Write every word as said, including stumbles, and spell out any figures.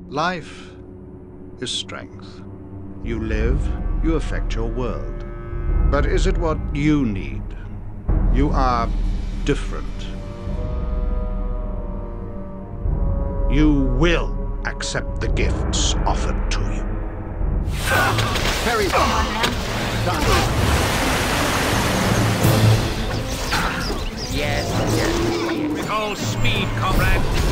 Life is strength. You live, you affect your world. But is it what you need? You are different. You will accept the gifts offered to you. Harry! Yes, yes. With all speed, comrade.